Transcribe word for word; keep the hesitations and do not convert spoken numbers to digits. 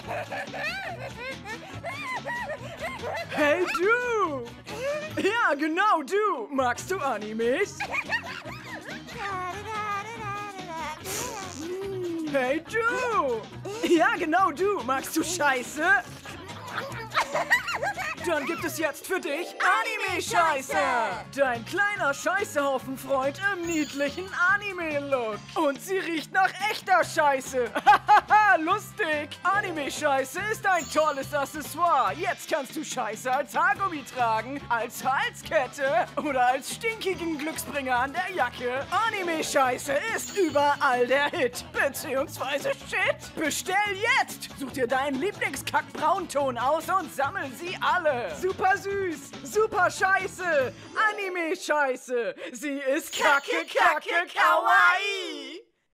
Hey du! Ja, genau du! Magst du Animes? Hey du! Ja, genau du! Magst du Scheiße? Dann gibt es jetzt für dich Anime-Scheiße! Dein kleiner Scheißehaufen-Freund im niedlichen Anime-Look. Und sie riecht nach echter Scheiße. Hahaha, lustig! Anime-Scheiße ist ein tolles Accessoire. Jetzt kannst du Scheiße als Haargummi tragen, als Halskette oder als stinkigen Glücksbringer an der Jacke. Anime-Scheiße ist überall der Hit, beziehungsweise Shit. Bestell jetzt! Such dir deinen Lieblingskack-Braunton aus und sammel sie alle. Super süß, super scheiße, Anime-Scheiße. Sie ist kacke, kacke, kawaii.